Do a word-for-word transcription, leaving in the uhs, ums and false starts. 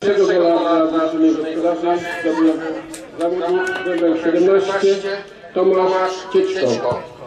Pierwszego gola dla drużyny gospodarza zdobył zawodnik numer siedemnaście Tomasz Cieczko.